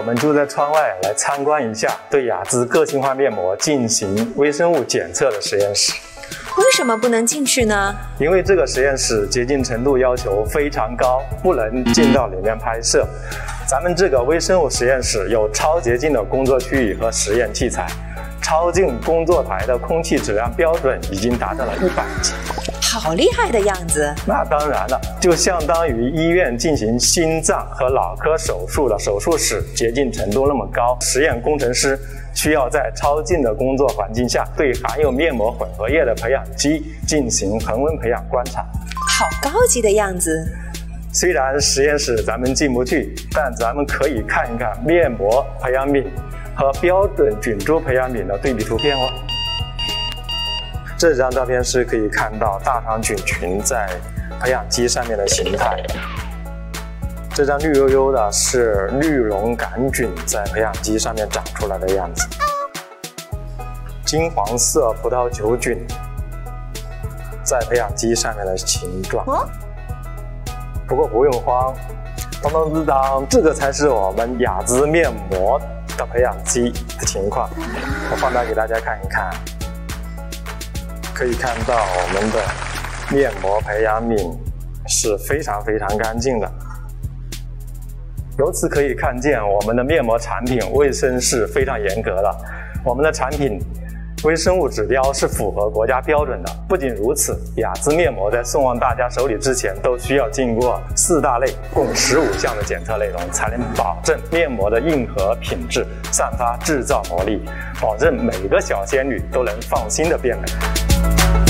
们就在窗外来参观一下对雅姿个性化面膜进行微生物检测的实验室。 为什么不能进去呢？ 因为这个实验室洁净程度要求非常高，不能进到里面拍摄。咱们这个微生物实验室有超洁净的工作区域和实验器材，超净工作台的空气质量标准已经达到了100级。 好厉害的样子！ 那当然了，就相当于医院进行心脏和脑科手术的手术室洁净程度那么高。实验工程师需要在超净的工作环境下，对含有面膜混合液的培养基进行恒温培养观察。 好高级的样子！ 虽然实验室咱们进不去，但咱们可以看一看面膜培养皿和标准菌株培养皿的对比图片哦。这张照片是可以看到大肠菌群在培养基上面的形态。这张绿油油的是绿脓杆菌在培养基上面长出来的样子。金黄色葡萄球菌在培养基上面的形状。不过不用慌，当当，这个才是我们雅姿面膜的培养基的情况。我放大给大家看一看。可以看到我们的面膜培养皿是非常干净的，由此可以看见我们的面膜产品卫生是非常严格的，我们的产品微生物指标是符合国家标准的。不仅如此，雅姿面膜在送往大家手里之前都需要经过4大类共15项的检测内容，才能保证面膜的硬核品质，散发制造魔力，保证每个小仙女都能放心的变美。